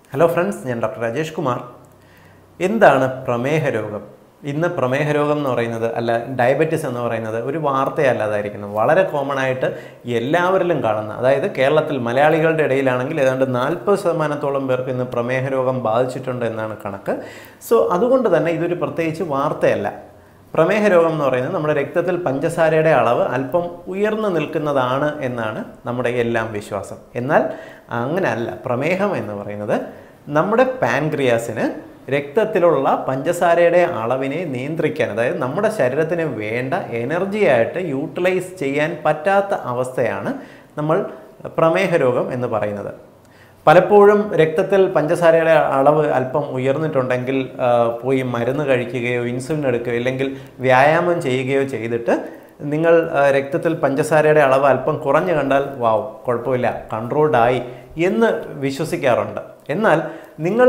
Hello friends, ഞാൻ doctor Rajesh Kumar. എന്താണ് പ്രമേഹ രോഗം? ഇന്ന് പ്രമേഹ രോഗം എന്ന് പറയുന്നത് ഡയബറ്റിസ് എന്ന് പറയുന്നത് ഒരു വാർത്തയല്ലാതായിരിക്കുന്നു. വളരെ കോമൺ ആയിട്ട് എല്ലാവരിലും കാണുന്ന, അതായത് കേരളത്തിൽ മലയാളികളുടെ ഇടയിലാണെങ്കിൽ ഏതാണ്ട് 40% പേർക്ക് ഇന്ന് പ്രമേഹ രോഗം ബാധിച്ചിട്ടുണ്ട് എന്നാണ് കണക്ക്. അതുകൊണ്ട് തന്നെ ഇതൊരു പ്രത്യേകിച്ച് വാർത്തയല്ല. പ്രമേഹ രോഗം എന്ന് പറയുന്നത് നമ്മുടെ രക്തത്തിൽ പഞ്ചസാരയുടെ അളവ് അല്പം ഉയർന്നു നിൽക്കുന്നതാണ് എന്നാണ് നമ്മുടെ എല്ലാം വിശ്വാസം. എന്നാൽ അങ്ങനെയല്ല. പ്രമേഹം എന്ന് പറയുന്നത് നമ്മുടെ പാൻക്രിയാസിന് രക്തത്തിലുള്ള പഞ്ചസാരയുടെ അളവിനെ നിയന്ത്രിക്കാൻ, അതായത് നമ്മുടെ ശരീരത്തിന് വേണ്ട എനർജിയായിട്ട് യൂട്ടിലൈസ് ചെയ്യാൻ പറ്റാത്ത അവസ്ഥയാണ് നമ്മൾ പ്രമേഹ രോഗം എന്ന് പറയുന്നത്. പലപ്പോഴും രക്തത്തിൽ പഞ്ചസാരയുടെ അളവ് അല്പം ഉയർന്നിട്ടുണ്ടെങ്കിൽ പോയി മരുന്ന് കഴിക്കുകയോ ഇൻസുലിൻ എടുക്കുകയോ ഇല്ലെങ്കിൽ വ്യായാമം ചെയ്യുകയോ ചെയ്തിട്ട് നിങ്ങൾ രക്തത്തിൽ പഞ്ചസാരയുടെ അളവ് അല്പം കുറഞ്ഞു കണ്ടാൽ വാവ്, കുഴപ്പമില്ല, കൺട്രോൾഡായി എന്ന് വിശ്വസിക്കാറുണ്ട്. എന്നാൽ നിങ്ങൾ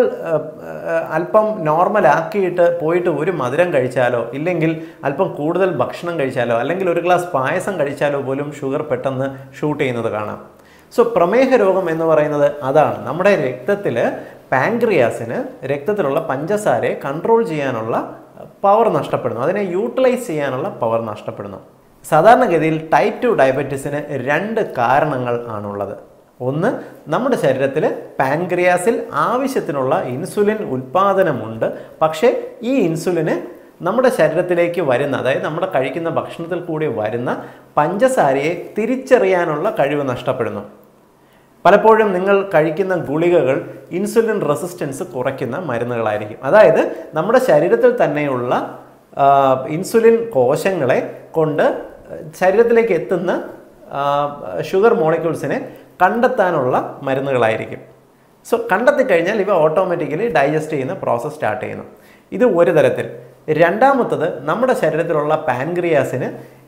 അല്പം നോർമലാക്കിയിട്ട് പോയിട്ട് ഒരു മധുരം കഴിച്ചാലോ ഇല്ലെങ്കിൽ അല്പം കൂടുതൽ ഭക്ഷണം കഴിച്ചാലോ അല്ലെങ്കിൽ ഒരു ഗ്ലാസ് പായസം കഴിച്ചാലോ പോലും ഷുഗർ പെട്ടെന്ന് ഷൂട്ട് ചെയ്യുന്നത് കാണാം. പ്രമേഹ രോഗം എന്ന് പറയുന്നത് അതാണ്. നമ്മുടെ രക്തത്തിൽ പാൻക്രിയാസിന് രക്തത്തിലുള്ള പഞ്ചസാരയെ കൺട്രോൾ ചെയ്യാനുള്ള പവർ നഷ്ടപ്പെടുന്നു, അതിനെ യൂട്ടിലൈസ് ചെയ്യാനുള്ള പവർ നഷ്ടപ്പെടുന്നു. സാധാരണഗതിയിൽ ടൈപ്പ് 2 ഡയബറ്റീസിന് 2 കാരണങ്ങൾ ആണുള്ളത്. ഒന്ന്, നമ്മുടെ ശരീരത്തിൽ പാൻക്രിയാസിൽ ആവശ്യത്തിനുള്ള ഇൻസുലിൻ ഉൽപ്പാദനമുണ്ട്. പക്ഷേ ഈ ഇൻസുലിന് നമ്മുടെ ശരീരത്തിലേക്ക് വരുന്ന, അതായത് നമ്മുടെ കഴിക്കുന്ന ഭക്ഷണത്തിൽ കൂടി വരുന്ന പഞ്ചസാരയെ തിരിച്ചറിയാനുള്ള കഴിവ് നഷ്ടപ്പെടുന്നു. പലപ്പോഴും നിങ്ങൾ കഴിക്കുന്ന ഗുളികകൾ ഇൻസുലിൻ റെസിസ്റ്റൻസ് കുറയ്ക്കുന്ന മരുന്നുകളായിരിക്കും. അതായത് നമ്മുടെ ശരീരത്തിൽ തന്നെയുള്ള ഇൻസുലിൻ കോശങ്ങളെ കൊണ്ട് ശരീരത്തിലേക്ക് എത്തുന്ന ഷുഗർ മോളിക്യൂൾസിനെ കണ്ടെത്താനുള്ള മരുന്നുകളായിരിക്കും. കണ്ടെത്തിക്കഴിഞ്ഞാൽ ഇവ ഓട്ടോമാറ്റിക്കലി ഡൈജസ്റ്റ് ചെയ്യുന്ന പ്രോസസ്സ് സ്റ്റാർട്ട് ചെയ്യുന്നു. ഇത് ഒരു തരത്തിൽ. രണ്ടാമത്തത്, നമ്മുടെ ശരീരത്തിലുള്ള പാൻക്രിയാസിന്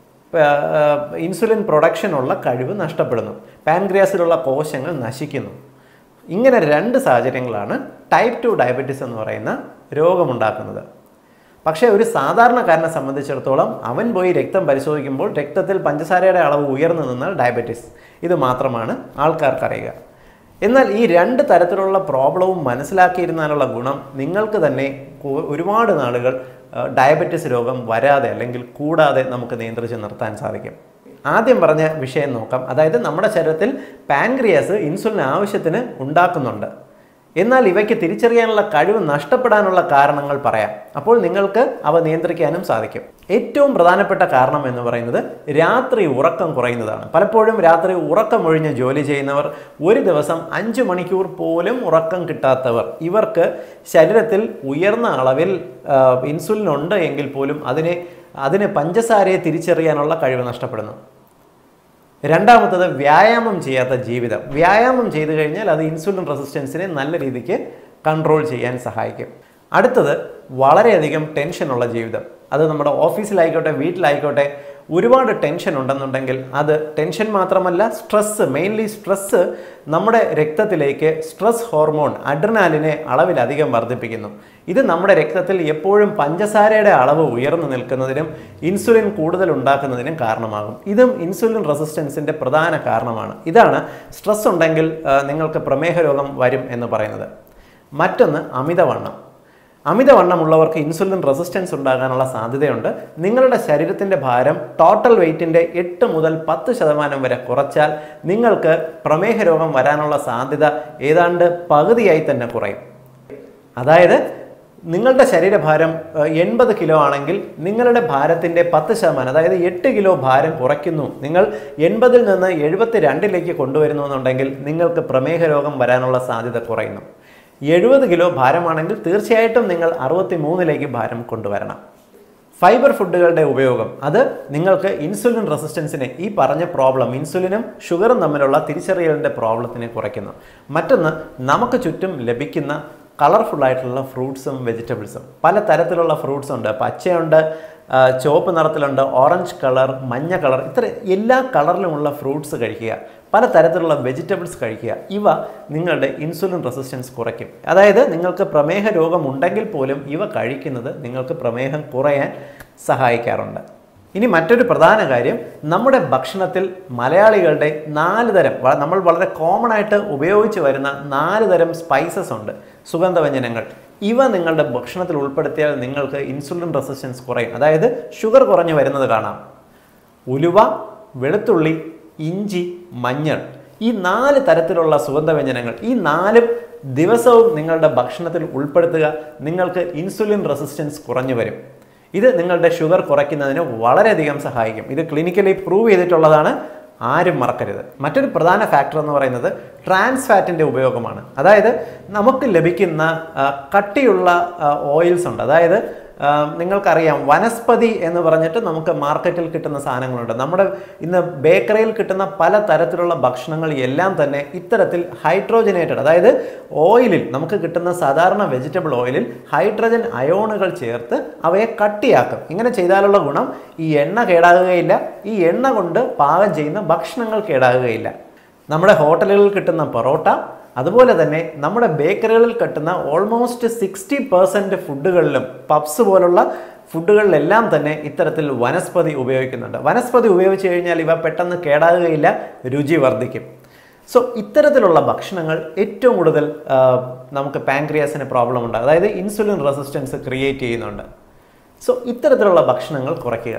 ഇൻസുലിൻ പ്രൊഡക്ഷനുള്ള കഴിവ് നഷ്ടപ്പെടുന്നു. പാൻക്രിയാസിലുള്ള കോശങ്ങൾ നശിക്കുന്നു. ഇങ്ങനെ 2 സാഹചര്യങ്ങളാണ് ടൈപ്പ് 2 ഡയബറ്റീസ് എന്ന് പറയുന്ന രോഗമുണ്ടാക്കുന്നത്. പക്ഷേ ഒരു സാധാരണക്കാരനെ സംബന്ധിച്ചിടത്തോളം അവൻ പോയി രക്തം പരിശോധിക്കുമ്പോൾ രക്തത്തിൽ പഞ്ചസാരയുടെ അളവ് ഉയർന്നു നിന്നാൽ ഡയബറ്റീസ്, ഇത് മാത്രമാണ് ആൾക്കാർക്കറിയുക. എന്നാൽ ഈ 2 തരത്തിലുള്ള പ്രോബ്ലവും മനസ്സിലാക്കിയിരുന്നാലുള്ള ഗുണം നിങ്ങൾക്ക് തന്നെ ഒരുപാട് നാളുകൾ ഡയബറ്റിസ് രോഗം വരാതെ അല്ലെങ്കിൽ കൂടാതെ നമുക്ക് നിയന്ത്രിച്ച് നിർത്താൻ സാധിക്കും. ആദ്യം പറഞ്ഞ വിഷയം നോക്കാം. അതായത് നമ്മുടെ ശരീരത്തിൽ പാൻക്രിയാസ് ഇൻസുലിൻ ആവശ്യത്തിന് ഉണ്ടാക്കുന്നുണ്ട്. എന്നാൽ ഇവയ്ക്ക് തിരിച്ചറിയാനുള്ള കഴിവ് നഷ്ടപ്പെടാനുള്ള കാരണങ്ങൾ പറയാം. അപ്പോൾ നിങ്ങൾക്ക് അവ നിയന്ത്രിക്കാനും സാധിക്കും. ഏറ്റവും പ്രധാനപ്പെട്ട കാരണം എന്ന് പറയുന്നത് രാത്രി ഉറക്കം കുറയുന്നതാണ്. പലപ്പോഴും രാത്രി ഉറക്കമൊഴിഞ്ഞ് ജോലി ചെയ്യുന്നവർ, ഒരു ദിവസം 5 മണിക്കൂർ പോലും ഉറക്കം കിട്ടാത്തവർ, ഇവർക്ക് ശരീരത്തിൽ ഉയർന്ന അളവിൽ ഇൻസുലിൻ ഉണ്ട് എങ്കിൽ പോലും അതിന് പഞ്ചസാരയെ തിരിച്ചറിയാനുള്ള കഴിവ് നഷ്ടപ്പെടുന്നു. രണ്ടാമത്തത്, വ്യായാമം ചെയ്യാത്ത ജീവിതം. വ്യായാമം ചെയ്തു കഴിഞ്ഞാൽ അത് ഇൻസുലിൻ റെസിസ്റ്റൻസിനെ നല്ല രീതിക്ക് കൺട്രോൾ ചെയ്യാൻ സഹായിക്കും. അടുത്തത്, വളരെയധികം ടെൻഷനുള്ള ജീവിതം. അത് നമ്മുടെ ഓഫീസിലായിക്കോട്ടെ വീട്ടിലായിക്കോട്ടെ, ഒരുപാട് ടെൻഷൻ ഉണ്ടെന്നുണ്ടെങ്കിൽ അത് ടെൻഷൻ മാത്രമല്ല, സ്ട്രെസ്സ്, മെയിൻലി സ്ട്രെസ്സ് നമ്മുടെ രക്തത്തിലേക്ക് സ്ട്രെസ് ഹോർമോൺ അഡ്രിനാലിനെ അളവിലധികം വർദ്ധിപ്പിക്കുന്നു. ഇത് നമ്മുടെ രക്തത്തിൽ എപ്പോഴും പഞ്ചസാരയുടെ അളവ് ഉയർന്നു നിൽക്കുന്നതിനും ഇൻസുലിൻ കൂടുതൽ ഉണ്ടാക്കുന്നതിനും കാരണമാകും. ഇതും ഇൻസുലിൻ റെസിസ്റ്റൻസിൻ്റെ പ്രധാന കാരണമാണ്. ഇതാണ് സ്ട്രെസ് ഉണ്ടെങ്കിൽ നിങ്ങൾക്ക് പ്രമേഹ രോഗം വരും എന്ന് പറയുന്നത്. മറ്റൊന്ന്, അമിതവണ്ണം. അമിതവണ്ണമുള്ളവർക്ക് ഇൻസുലിൻ റെസിസ്റ്റൻസ് ഉണ്ടാകാനുള്ള സാധ്യതയുണ്ട്. നിങ്ങളുടെ ശരീരത്തിൻ്റെ ഭാരം ടോട്ടൽ വെയ്റ്റിൻ്റെ 8 മുതൽ 10% വരെ കുറച്ചാൽ നിങ്ങൾക്ക് പ്രമേഹ രോഗം വരാനുള്ള സാധ്യത ഏതാണ്ട് പകുതിയായി തന്നെ കുറയും. അതായത് നിങ്ങളുടെ ശരീരഭാരം 80 കിലോ ആണെങ്കിൽ നിങ്ങളുടെ ഭാരത്തിൻ്റെ 10%, അതായത് 8 കിലോ ഭാരം കുറയ്ക്കുന്നു. നിങ്ങൾ 80-ൽ നിന്ന് 72-ലേക്ക് കൊണ്ടുവരുന്നു എന്നുണ്ടെങ്കിൽ നിങ്ങൾക്ക് പ്രമേഹ രോഗം വരാനുള്ള സാധ്യത കുറയുന്നു. 70 കിലോ ഭാരമാണെങ്കിൽ തീർച്ചയായിട്ടും നിങ്ങൾ 63-ലേക്ക് ഭാരം കൊണ്ടുവരണം. ഫൈബർ ഫുഡുകളുടെ ഉപയോഗം, അത് നിങ്ങൾക്ക് ഇൻസുലിൻ റെസിസ്റ്റൻസിനെ, ഈ പറഞ്ഞ പ്രോബ്ലം, ഇൻസുലിനും ഷുഗറും തമ്മിലുള്ള തിരിച്ചറിയലിൻ്റെ പ്രോബ്ലത്തിനെ കുറയ്ക്കുന്നു. മറ്റൊന്ന്, നമുക്ക് ചുറ്റും ലഭിക്കുന്ന കളർഫുള്ളായിട്ടുള്ള ഫ്രൂട്ട്സും വെജിറ്റബിൾസും. പല തരത്തിലുള്ള ഫ്രൂട്ട്സ് ഉണ്ട്. പച്ചയുണ്ട്, ചുവപ്പ് നിറത്തിലുണ്ട്, ഓറഞ്ച് കളർ, മഞ്ഞ കളർ, ഇത്ര എല്ലാ കളറിലുമുള്ള ഫ്രൂട്ട്സ് കഴിക്കുക. പല തരത്തിലുള്ള വെജിറ്റബിൾസ് കഴിക്കുക. ഇവ നിങ്ങളുടെ ഇൻസുലിൻ റെസിസ്റ്റൻസ് കുറയ്ക്കും. അതായത് നിങ്ങൾക്ക് പ്രമേഹ രോഗമുണ്ടെങ്കിൽ പോലും ഇവ കഴിക്കുന്നത് നിങ്ങൾക്ക് പ്രമേഹം കുറയാൻ സഹായിക്കാറുണ്ട്. ഇനി മറ്റൊരു പ്രധാന കാര്യം, നമ്മുടെ ഭക്ഷണത്തിൽ മലയാളികളുടെ 4 തരം, നമ്മൾ വളരെ കോമൺ ആയിട്ട് ഉപയോഗിച്ച് വരുന്ന 4 തരം സ്പൈസസ് ഉണ്ട്, സുഗന്ധവ്യഞ്ജനങ്ങൾ. ഇവ നിങ്ങളുടെ ഭക്ഷണത്തിൽ ഉൾപ്പെടുത്തിയാൽ നിങ്ങൾക്ക് ഇൻസുലിൻ റെസിസ്റ്റൻസ് കുറയും, അതായത് ഷുഗർ കുറഞ്ഞു വരുന്നത് കാണാം. ഉലുവ, വെളുത്തുള്ളി, ഇഞ്ചി, മഞ്ഞൾ, ഈ 4 തരത്തിലുള്ള സുഗന്ധവ്യഞ്ജനങ്ങൾ, ഈ 4 ദിവസവും നിങ്ങളുടെ ഭക്ഷണത്തിൽ ഉൾപ്പെടുത്തുക. നിങ്ങൾക്ക് ഇൻസുലിൻ റെസിസ്റ്റൻസ് കുറഞ്ഞു വരും. ഇത് നിങ്ങളുടെ ഷുഗർ കുറയ്ക്കുന്നതിന് വളരെയധികം സഹായിക്കും. ഇത് ക്ലിനിക്കലി പ്രൂവ് ചെയ്തിട്ടുള്ളതാണ്, ആരും മറക്കരുത്. മറ്റൊരു പ്രധാന ഫാക്ടർ എന്ന് പറയുന്നത് ട്രാൻസ് ഫാറ്റിൻ്റെ ഉപയോഗമാണ്. അതായത് നമുക്ക് ലഭിക്കുന്ന കട്ടിയുള്ള ഓയിൽസ് ഉണ്ട്. അതായത് നിങ്ങൾക്കറിയാം, വനസ്പതി എന്ന് പറഞ്ഞിട്ട് നമുക്ക് മാർക്കറ്റിൽ കിട്ടുന്ന സാധനങ്ങളുണ്ട്. നമ്മുടെ ഇന്ന് ബേക്കറിയിൽ കിട്ടുന്ന പല തരത്തിലുള്ള ഭക്ഷണങ്ങൾ എല്ലാം തന്നെ ഇത്തരത്തിൽ ഹൈഡ്രോജനേറ്റഡ്, അതായത് ഓയിലിൽ നമുക്ക് കിട്ടുന്ന സാധാരണ വെജിറ്റബിൾ ഓയിലിൽ ഹൈഡ്രജൻ അയോണുകൾ ചേർത്ത് അവയെ കട്ടിയാക്കും. ഇങ്ങനെ ചെയ്താലുള്ള ഗുണം, ഈ എണ്ണ കേടാകുകയില്ല, ഈ എണ്ണ കൊണ്ട് പാകം ചെയ്യുന്ന ഭക്ഷണങ്ങൾ കേടാകുകയില്ല. നമ്മുടെ ഹോട്ടലുകളിൽ കിട്ടുന്ന പൊറോട്ട, അതുപോലെ തന്നെ നമ്മുടെ ബേക്കറികളിൽ കിട്ടുന്ന ഓൾമോസ്റ്റ് 60% ഫുഡുകളിലും, പബ്സ് പോലുള്ള ഫുഡുകളിലെല്ലാം തന്നെ ഇത്തരത്തിൽ വനസ്പതി ഉപയോഗിക്കുന്നുണ്ട്. വനസ്പതി ഉപയോഗിച്ച് കഴിഞ്ഞാൽ ഇവ പെട്ടെന്ന് കേടാകുകയില്ല, രുചി വർദ്ധിക്കും. സോ ഇത്തരത്തിലുള്ള ഭക്ഷണങ്ങൾ ഏറ്റവും കൂടുതൽ നമുക്ക് പാൻക്രിയാസിന് പ്രോബ്ലം ഉണ്ട്, അതായത് ഇൻസുലിൻ റെസിസ്റ്റൻസ് ക്രിയേറ്റ് ചെയ്യുന്നുണ്ട്. സോ ഇത്തരത്തിലുള്ള ഭക്ഷണങ്ങൾ കുറയ്ക്കുക.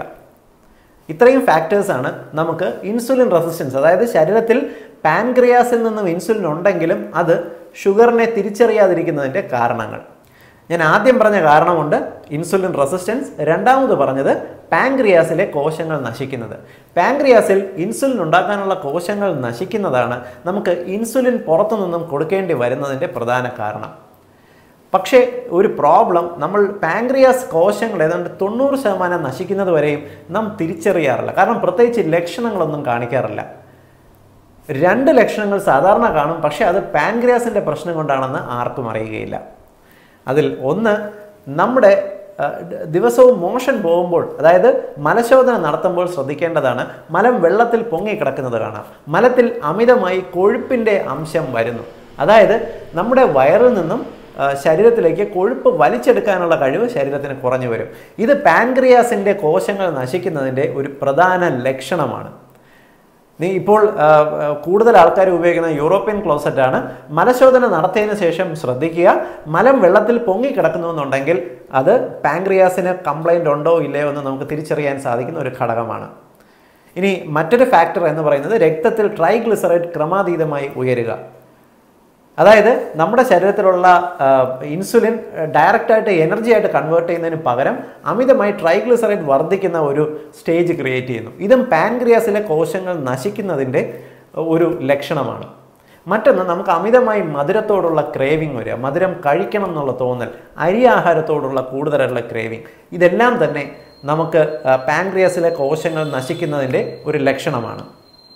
ഇത്രയും ഫാക്ടേഴ്സാണ് നമുക്ക് ഇൻസുലിൻ റെസിസ്റ്റൻസ്, അതായത് ശരീരത്തിൽ പാൻക്രിയാസിൽ നിന്നും ഇൻസുലിൻ ഉണ്ടെങ്കിലും അത് ഷുഗറിനെ തിരിച്ചറിയാതിരിക്കുന്നതിൻ്റെ കാരണങ്ങൾ. ഞാൻ ആദ്യം പറഞ്ഞ കാരണമുണ്ട് ഇൻസുലിൻ റെസിസ്റ്റൻസ്, രണ്ടാമത് പറഞ്ഞത് പാൻക്രിയാസിലെ കോശങ്ങൾ നശിക്കുന്നത്. പാൻക്രിയാസിൽ ഇൻസുലിൻ ഉണ്ടാക്കാനുള്ള കോശങ്ങൾ നശിക്കുന്നതാണ് നമുക്ക് ഇൻസുലിൻ പുറത്തു നിന്നും കൊടുക്കേണ്ടി വരുന്നതിൻ്റെ പ്രധാന കാരണം. പക്ഷേ ഒരു പ്രോബ്ലം, നമ്മൾ പാൻക്രിയാസ് കോശങ്ങൾ ഏതാണ്ട് 90% നശിക്കുന്നത് വരെയും നാം തിരിച്ചറിയാറില്ല. കാരണം പ്രത്യേകിച്ച് ലക്ഷണങ്ങളൊന്നും കാണിക്കാറില്ല. 2 ലക്ഷണങ്ങൾ സാധാരണ കാണും, പക്ഷേ അത് പാൻക്രിയാസിൻ്റെ പ്രശ്നം കൊണ്ടാണെന്ന് ആർക്കും അറിയുകയില്ല. അതിൽ ഒന്ന്, നമ്മുടെ ദിവസവും മോഷൻ പോകുമ്പോൾ, അതായത് മലശോധന നടത്തുമ്പോൾ ശ്രദ്ധിക്കേണ്ടതാണ്, മലം വെള്ളത്തിൽ പൊങ്ങിക്കിടക്കുന്നത് കാണാം. മലത്തിൽ അമിതമായി കൊഴുപ്പിൻ്റെ അംശം വരുന്നു. അതായത് നമ്മുടെ വയറിൽ നിന്നും ശരീരത്തിലേക്ക് കൊഴുപ്പ് വലിച്ചെടുക്കാനുള്ള കഴിവ് ശരീരത്തിന് കുറഞ്ഞു വരും. ഇത് പാൻക്രിയാസിൻ്റെ കോശങ്ങൾ നശിക്കുന്നതിൻ്റെ ഒരു പ്രധാന ലക്ഷണമാണ്. ഇപ്പോൾ കൂടുതൽ ആൾക്കാർ ഉപയോഗിക്കുന്ന യൂറോപ്യൻ ക്ലോസറ്റാണ്. മലശോധന നടത്തിയതിന് ശേഷം ശ്രദ്ധിക്കുക, മലം വെള്ളത്തിൽ പൊങ്ങിക്കിടക്കുന്നു എന്നുണ്ടെങ്കിൽ അത് പാൻക്രിയാസിന് കംപ്ലൈൻറ്റ് ഉണ്ടോ ഇല്ലയോ എന്ന് നമുക്ക് തിരിച്ചറിയാൻ സാധിക്കുന്ന ഒരു ഘടകമാണ്. ഇനി മറ്റൊരു ഫാക്ടർ എന്ന് പറയുന്നത് രക്തത്തിൽ ട്രൈഗ്ലിസറൈഡ് ക്രമാതീതമായി ഉയരുക. അതായത് നമ്മുടെ ശരീരത്തിലുള്ള ഇൻസുലിൻ ഡയറക്റ്റായിട്ട് എനർജി ആയിട്ട് കൺവേർട്ട് ചെയ്യുന്നതിന് പകരം അമിതമായി ട്രൈഗ്ലിസറൈഡ് വർദ്ധിക്കുന്ന ഒരു സ്റ്റേജ് ക്രിയേറ്റ് ചെയ്യുന്നു. ഇതും പാൻക്രിയാസിലെ കോശങ്ങൾ നശിക്കുന്നതിൻ്റെ ഒരു ലക്ഷണമാണ്. മറ്റൊന്ന്, നമുക്ക് അമിതമായി മധുരത്തോടുള്ള ക്രേവിങ് വരിക, മധുരം കഴിക്കണം എന്നുള്ള തോന്നൽ, അരി ആഹാരത്തോടുള്ള കൂടുതലുള്ള ക്രേവിങ്, ഇതെല്ലാം തന്നെ നമുക്ക് പാൻക്രിയാസിലെ കോശങ്ങൾ നശിക്കുന്നതിൻ്റെ ഒരു ലക്ഷണമാണ്.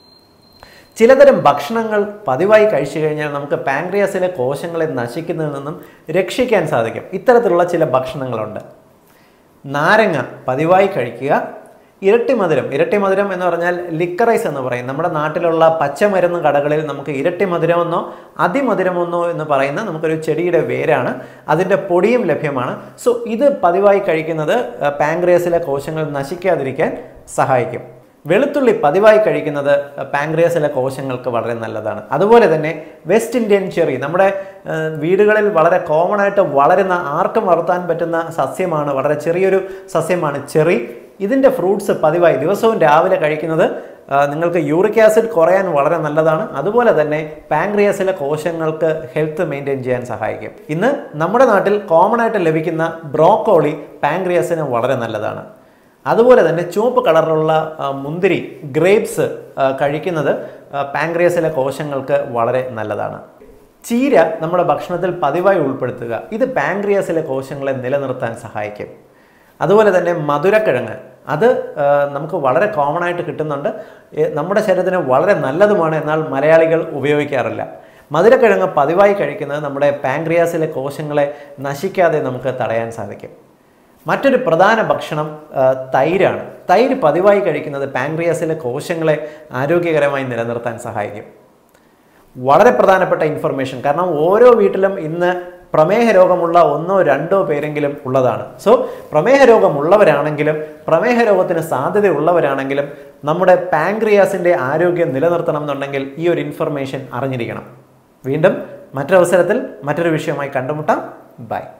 ചിലതരം ഭക്ഷണങ്ങൾ പതിവായി കഴിച്ചു കഴിഞ്ഞാൽ നമുക്ക് പാൻക്രിയാസിലെ കോശങ്ങളെ നശിക്കുന്നതിൽ നിന്നും രക്ഷിക്കാൻ സാധിക്കും. ഇത്തരത്തിലുള്ള ചില ഭക്ഷണങ്ങളുണ്ട്. നാരങ്ങ പതിവായി കഴിക്കുക. ഇരട്ടി മധുരം എന്ന് പറഞ്ഞാൽ ലിക്കറൈസ് എന്ന് പറയും. നമ്മുടെ നാട്ടിലുള്ള പച്ചമരുന്ന് കടകളിൽ നമുക്ക് ഇരട്ടി മധുരമെന്നോ അതിമധുരമെന്നോ എന്ന് പറയുന്ന നമുക്കൊരു ചെടിയുടെ വേരാണ്, അതിൻ്റെ പൊടിയും ലഭ്യമാണ്. സോ ഇത് പതിവായി കഴിക്കുന്നത് പാൻക്രിയാസിലെ കോശങ്ങൾ നശിക്കാതിരിക്കാൻ സഹായിക്കും. വെളുത്തുള്ളി പതിവായി കഴിക്കുന്നത് പാൻക്രിയാസിലെ കോശങ്ങൾക്ക് വളരെ നല്ലതാണ്. അതുപോലെ തന്നെ വെസ്റ്റ് ഇന്ത്യൻ ചെറി, നമ്മുടെ വീടുകളിൽ വളരെ കോമൺ ആയിട്ട് വളരുന്ന, ആർക്കും വളർത്താൻ പറ്റുന്ന സസ്യമാണ്, വളരെ ചെറിയൊരു സസ്യമാണ് ചെറി. ഇതിൻ്റെ ഫ്രൂട്ട്സ് പതിവായി ദിവസവും രാവിലെ കഴിക്കുന്നത് നിങ്ങൾക്ക് യൂറിക് ആസിഡ് കുറയാൻ വളരെ നല്ലതാണ്. അതുപോലെ തന്നെ പാൻക്രിയാസിലെ കോശങ്ങൾക്ക് ഹെൽത്ത് മെയിൻറ്റെയിൻ ചെയ്യാൻ സഹായിക്കും. ഇന്ന് നമ്മുടെ നാട്ടിൽ കോമൺ ആയിട്ട് ലഭിക്കുന്ന ബ്രോക്കോളി പാൻക്രിയാസിന് വളരെ നല്ലതാണ്. അതുപോലെ തന്നെ ചുവപ്പ് കളറിലുള്ള മുന്തിരി, ഗ്രേപ്സ് കഴിക്കുന്നത് പാൻക്രിയാസിലെ കോശങ്ങൾക്ക് വളരെ നല്ലതാണ്. ചീര നമ്മുടെ ഭക്ഷണത്തിൽ പതിവായി ഉൾപ്പെടുത്തുക. ഇത് പാൻക്രിയാസിലെ കോശങ്ങളെ നിലനിർത്താൻ സഹായിക്കും. അതുപോലെ തന്നെ മധുരക്കിഴങ്ങ്, അത് നമുക്ക് വളരെ കോമൺ ആയിട്ട് കിട്ടുന്നുണ്ട്, നമ്മുടെ ശരീരത്തിന് വളരെ നല്ലതുമാണ്, എന്നാൽ മലയാളികൾ ഉപയോഗിക്കാറില്ല. മധുരക്കിഴങ്ങ് പതിവായി കഴിക്കുന്നത് നമ്മുടെ പാൻക്രിയാസിലെ കോശങ്ങളെ നശിക്കാതെ നമുക്ക് തടയാൻ സാധിക്കും. മറ്റൊരു പ്രധാന ഭക്ഷണം തൈരാണ്. തൈര് പതിവായി കഴിക്കുന്നത് പാൻക്രിയാസിലെ കോശങ്ങളെ ആരോഗ്യകരമായി നിലനിർത്താൻ സഹായിക്കും. വളരെ പ്രധാനപ്പെട്ട ഇൻഫർമേഷൻ, കാരണം ഓരോ വീട്ടിലും ഇന്ന് പ്രമേഹ രോഗമുള്ള 1-2 പേരെങ്കിലും ഉള്ളതാണ്. സോ പ്രമേഹ രോഗമുള്ളവരാണെങ്കിലും പ്രമേഹ രോഗത്തിന് സാധ്യതയുള്ളവരാണെങ്കിലും നമ്മുടെ പാൻക്രിയാസിൻ്റെ ആരോഗ്യം നിലനിർത്തണം എന്നുണ്ടെങ്കിൽ ഈ ഒരു ഇൻഫർമേഷൻ അറിഞ്ഞിരിക്കണം. വീണ്ടും മറ്റൊരവസരത്തിൽ മറ്റൊരു വിഷയമായി കണ്ടുമുട്ടാം. ബൈ.